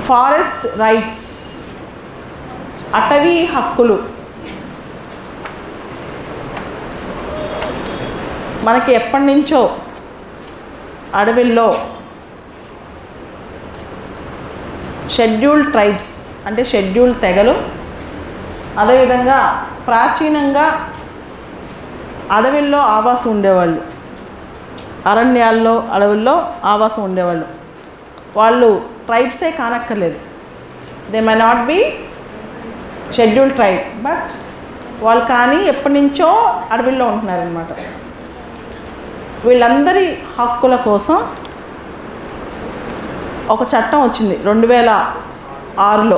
Forest rights, అటవీ హక్కులు. మనకి ఎప్పటి నుంచో అడవిల్లో షెడ్యూల్డ్ ట్రైబ్స్ అంటే షెడ్యూల్డ్ తెగలు, అదేవిధంగా ప్రాచీనంగా అడవిల్లో ఆవాసం ఉండేవాళ్ళు, అరణ్యాల్లో అడవుల్లో ఆవాసం ఉండేవాళ్ళు. వాళ్ళు ట్రైబ్సే కానక్కర్లేదు, they may not be scheduled tribe, but వాళ్ళు కానీ ఎప్పటి నుంచో అడవిల్లో ఉంటున్నారనమాట. వీళ్ళందరి హక్కుల కోసం ఒక చట్టం వచ్చింది 2006లో,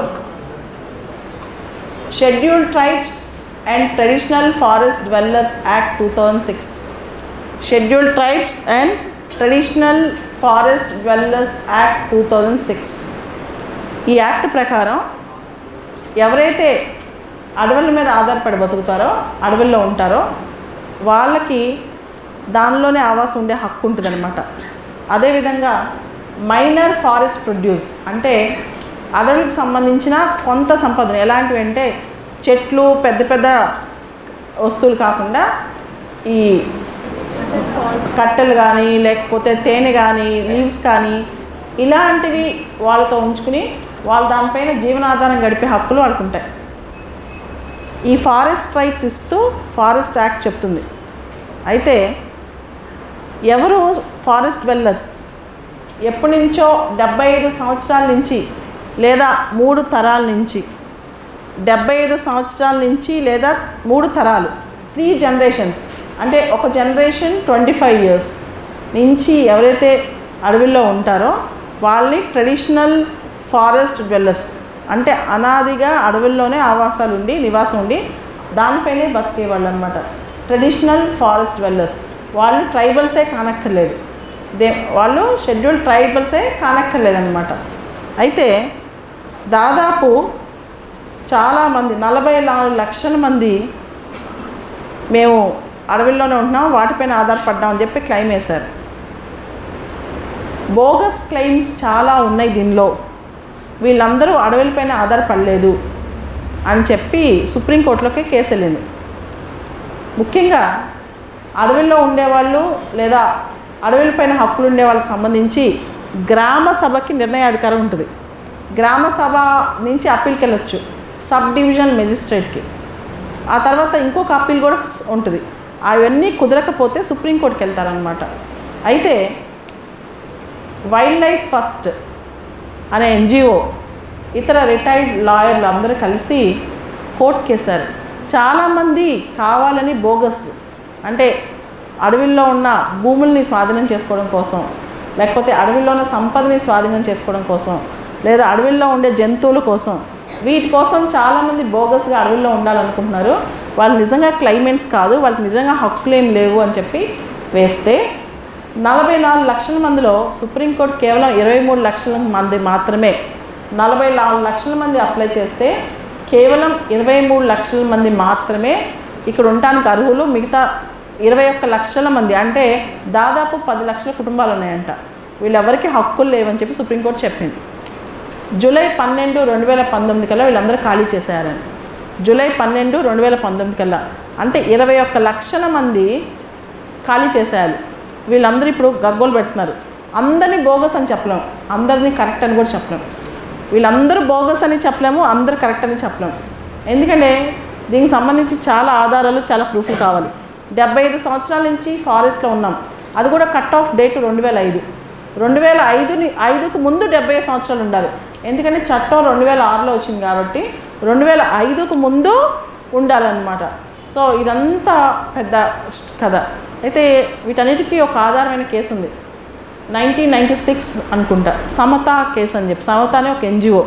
scheduled tribes and traditional forest dwellers act 2006. Scheduled tribes and traditional forest dwellers act 2006. ఈ యాక్ట్ ప్రకారం ఎవరైతే అడవుల మీద ఆధారపడి బతుకుతారో, అడవుల్లో ఉంటారో వాళ్ళకి దానిలోనే ఆవాసం ఉండే హక్కు ఉంటుందన్నమాట. అదేవిధంగా మైనర్ ఫారెస్ట్ ప్రొడ్యూస్ అంటే అడవులకు సంబంధించిన కొంత సంపదను, ఎలాంటివి అంటే చెట్లు, పెద్ద పెద్ద వస్తువులు కాకుండా ఈ కట్టెలు కానీ లేకపోతే తేనె కానీ లీవ్స్ కానీ ఇలాంటివి వాళ్ళతో ఉంచుకుని వాళ్ళు దానిపైన జీవనాధారం గడిపే హక్కులు వాళ్ళకు ఉంటాయి. ఈ ఫారెస్ట్ రైట్స్ ఇస్తూ ఫారెస్ట్ యాక్ట్ చెప్తుంది. అయితే ఎవరు ఫారెస్ట్ డ్వెల్లర్స్ ఎప్పటి నుంచో 75 సంవత్సరాల నుంచి లేదా 3 తరాల నుంచి, 75 సంవత్సరాల నుంచి లేదా 3 తరాలు, 3 జనరేషన్స్ అంటే ఒక జనరేషన్ 25 years నుంచి ఎవరైతే అడవిలో ఉంటారో వాళ్ళని ట్రెడిషనల్ ఫారెస్ట్ డ్వెల్లర్స్ అంటే అనాదిగా అడవుల్లోనే ఆవాసాలు ఉండి నివాసం ఉండి దానిపైనే బతికేవాళ్ళు అనమాట. ట్రెడిషనల్ ఫారెస్ట్ డ్వెల్లర్స్ వాళ్ళు ట్రైబల్సే కానక్కర్లేదు, వాళ్ళు షెడ్యూల్డ్ ట్రైబల్సే కానక్కర్లేదు అనమాట. అయితే దాదాపు చాలామంది 44 లక్షల మంది మేము అడవుల్లోనే ఉంటున్నాం, వాటిపైన ఆధారపడ్డామని చెప్పి క్లెయిమ్ వేశారు. బోగస్ క్లెయిమ్స్ చాలా ఉన్నాయి దీనిలో. వీళ్ళందరూ అడవులపైన ఆధారపడలేదు అని చెప్పి సుప్రీంకోర్టులోకి కేసు వెళ్ళింది. ముఖ్యంగా అడవుల్లో ఉండేవాళ్ళు లేదా అడవులపైన హక్కులు ఉండే వాళ్ళకి సంబంధించి గ్రామ సభకి నిర్ణయాధికారం ఉంటుంది. గ్రామ సభ నుంచి అప్పీల్కి వెళ్ళొచ్చు సబ్ డివిజన్ మెజిస్ట్రేట్కి. ఆ తర్వాత ఇంకొక అప్పీల్ కూడా ఉంటుంది. అవన్నీ కుదరకపోతే సుప్రీంకోర్టుకి వెళ్తారనమాట. అయితే వైల్డ్ లైఫ్ ఫస్ట్ అనే ఎన్జిఓ ఇతర రిటైర్డ్ లాయర్లు అందరూ కలిసి కోర్టుకి వేశారు. చాలామంది కావాలని బోగస్ అంటే అడవిల్లో ఉన్న భూముల్ని స్వాధీనం చేసుకోవడం కోసం, లేకపోతే అడవిలో ఉన్న సంపదని స్వాధీనం చేసుకోవడం కోసం, లేదా అడవిల్లో ఉండే జంతువుల కోసం, వీటి కోసం చాలామంది బోగస్గా అడవిల్లో ఉండాలనుకుంటున్నారు. వాళ్ళు నిజంగా క్లైమెంట్స్ కాదు, వాళ్ళకి నిజంగా హక్కులేం లేవు అని చెప్పి వేస్తే 44 లక్షల మందిలో సుప్రీంకోర్టు కేవలం 23 లక్షల మంది మాత్రమే, 44 లక్షల మంది అప్లై చేస్తే కేవలం 23 లక్షల మంది మాత్రమే ఇక్కడ ఉండటానికి అర్హులు. మిగతా 21 లక్షల మంది అంటే దాదాపు 10 లక్షల కుటుంబాలు ఉన్నాయంట, వీళ్ళెవరికి హక్కులు లేవని చెప్పి సుప్రీంకోర్టు చెప్పింది. జూలై 12, 2019 కల్లా వీళ్ళందరూ ఖాళీ చేశారని. జూలై 12, 2019 కల్లా అంటే 21 లక్షల మంది ఖాళీ చేసేయాలి. వీళ్ళందరూ ఇప్పుడు గగ్గోలు పెడుతున్నారు. అందరినీ బోగస్ అని చెప్పలేము, అందరినీ కరెక్ట్ అని కూడా చెప్పలేము. వీళ్ళందరూ బోగస్ అని చెప్పలేము, అందరూ కరెక్ట్ అని చెప్పలేము. ఎందుకంటే దీనికి సంబంధించి చాలా ఆధారాలు, చాలా ప్రూఫ్లు కావాలి. 75 సంవత్సరాల నుంచి ఫారెస్ట్లో ఉన్నాం, అది కూడా కట్ ఆఫ్ డేట్ 2005. 2005కు ముందు 75 సంవత్సరాలు ఉండాలి. ఎందుకంటే చట్టం 2006లో వచ్చింది కాబట్టి 2005కు ముందు ఉండాలన్నమాట. సో ఇదంతా పెద్ద కథ. అయితే వీటన్నిటికీ ఒక ఆధారమైన కేసు ఉంది, 1996 అనుకుంటా, సమత కేసు అని చెప్పి. సమత అనే ఒక ఎన్జిఓ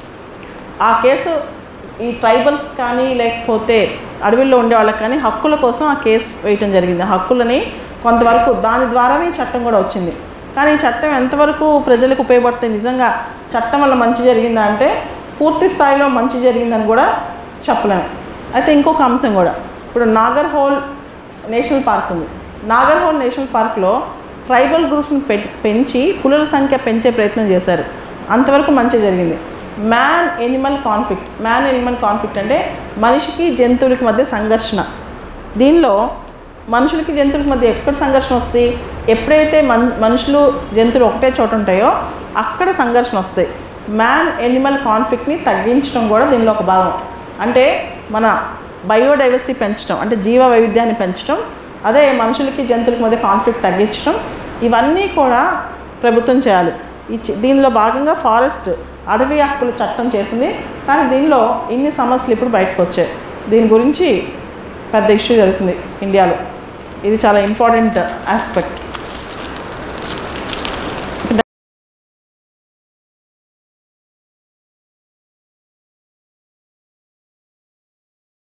ఆ కేసు ఈ ట్రైబల్స్ కానీ లేకపోతే అడవిల్లో ఉండే వాళ్ళకి కానీ హక్కుల కోసం ఆ కేసు వేయటం జరిగింది. హక్కులని కొంతవరకు దాని ద్వారానే చట్టం కూడా వచ్చింది. కానీ ఈ చట్టం ఎంతవరకు ప్రజలకు ఉపయోగపడుతుంది, నిజంగా చట్టం వల్ల మంచి జరిగిందా అంటే పూర్తి స్థాయిలో మంచి జరిగిందని కూడా చెప్పలేము. అయితే ఇంకొక అంశం కూడా, ఇప్పుడు నాగర్హోల్ నేషనల్ పార్క్ ఉంది. నాగర్హోల్ నేషనల్ పార్క్లో ట్రైబల్ గ్రూప్స్ని పెంచి పులుల సంఖ్య పెంచే ప్రయత్నం చేశారు. అంతవరకు మంచి జరిగింది. మ్యాన్ ఎనిమల్ కాన్ఫ్లిక్ట్ అంటే మనిషికి జంతువులకి మధ్య సంఘర్షణ. దీనిలో మనుషులకి జంతువులకి మధ్య ఎక్కడ సంఘర్షణ వస్తుంది? ఎప్పుడైతే మనుషులు జంతువులు ఒకటే చోట ఉంటాయో అక్కడ సంఘర్షణ వస్తాయి. మ్యాన్ ఎనిమల్ కాన్ఫ్లిక్ట్ని తగ్గించడం కూడా దీనిలో ఒక భాగం. అంటే మన బయోడైవర్సిటీ పెంచడం, అంటే జీవ వైవిధ్యాన్ని పెంచడం, అదే మనుషులకి జంతువులకి మధ్య కాన్ఫ్లిక్ట్ తగ్గించడం, ఇవన్నీ కూడా ప్రభుత్వం చేయాలి. దీనిలో భాగంగా ఫారెస్ట్ అడవి హక్కుల చట్టం చేసింది. కానీ దీనిలో ఇన్ని సమస్యలు ఇప్పుడు బయటకు వచ్చాయి. దీని గురించి పెద్ద ఇష్యూ జరుగుతుంది ఇండియాలో. ఇది చాలా ఇంపార్టెంట్ ఆస్పెక్ట్.